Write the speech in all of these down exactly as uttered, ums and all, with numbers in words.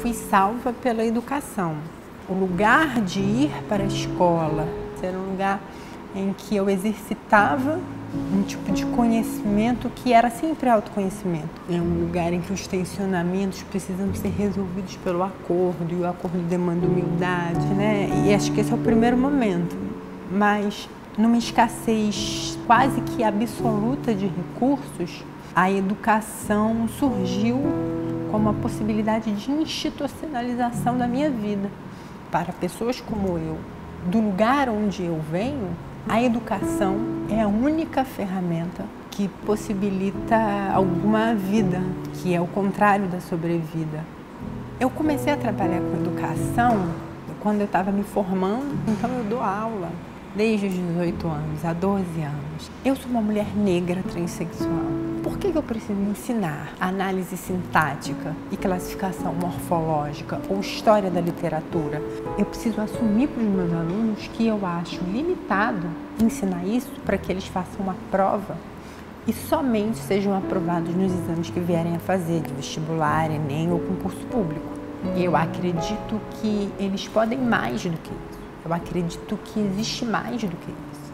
fui salva pela educação. O lugar de ir para a escola era um lugar em que eu exercitava um tipo de conhecimento que era sempre autoconhecimento. É um lugar em que os tensionamentos precisam ser resolvidos pelo acordo, e o acordo demanda humildade, né? E acho que esse é o primeiro momento. Mas numa escassez quase que absoluta de recursos, a educação surgiu como a possibilidade de institucionalização da minha vida. Para pessoas como eu, do lugar onde eu venho, a educação é a única ferramenta que possibilita alguma vida, que é o contrário da sobrevida. Eu comecei a trabalhar com educação quando eu estava me formando, então eu dou aula desde os dezoito anos, há doze anos. Eu sou uma mulher negra transexual. Por que eu preciso ensinar análise sintática e classificação morfológica ou história da literatura? Eu preciso assumir para os meus alunos que eu acho limitado ensinar isso para que eles façam uma prova e somente sejam aprovados nos exames que vierem a fazer, de vestibular, Enem ou concurso público. Eu acredito que eles podem mais do que isso. Eu acredito que existe mais do que isso.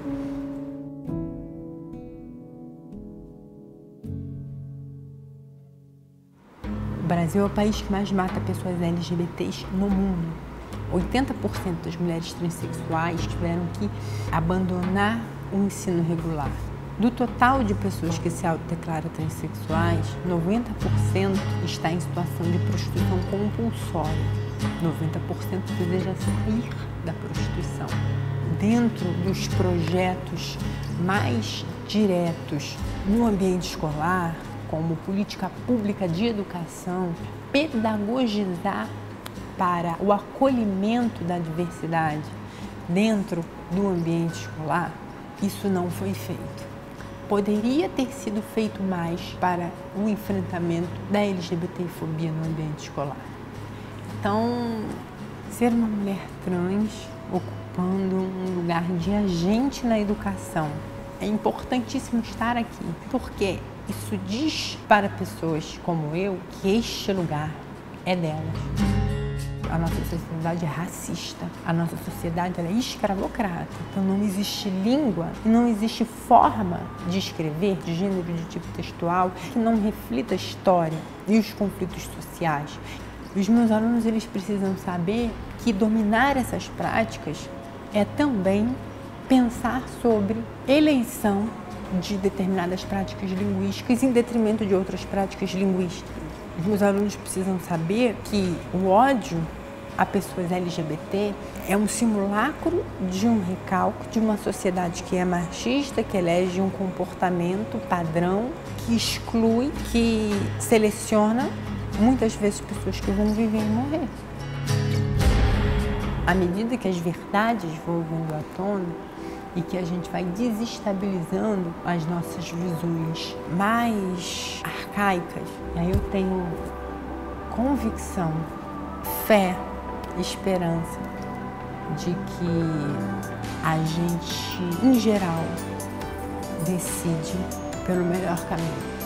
O Brasil é o país que mais mata pessoas L G B T s no mundo. oitenta por cento das mulheres transexuais tiveram que abandonar o ensino regular. Do total de pessoas que se autodeclaram transexuais, noventa por cento está em situação de prostituição compulsória. noventa por cento deseja sair da prostituição. Dentro dos projetos mais diretos no ambiente escolar, como política pública de educação, pedagogizar para o acolhimento da diversidade dentro do ambiente escolar, isso não foi feito. Poderia ter sido feito mais para o enfrentamento da L G B T fobia no ambiente escolar. Então, ser uma mulher trans ocupando um lugar de agente na educação, é importantíssimo estar aqui, porque isso diz para pessoas como eu que este lugar é delas. A nossa sociedade é racista, a nossa sociedade ela é escravocrata, então não existe língua e não existe forma de escrever, de gênero, de tipo textual, que não reflita a história e os conflitos sociais. Os meus alunos eles precisam saber que dominar essas práticas é também pensar sobre eleição de determinadas práticas linguísticas em detrimento de outras práticas linguísticas. Os meus alunos precisam saber que o ódio a pessoas L G B T é um simulacro de um recalque de uma sociedade que é machista, que elege um comportamento padrão, que exclui, que seleciona muitas vezes pessoas que vão viver e morrer. À medida que as verdades vão vindo à tona e que a gente vai desestabilizando as nossas visões mais arcaicas, aí eu tenho convicção, fé, esperança de que a gente, em geral, decide pelo melhor caminho.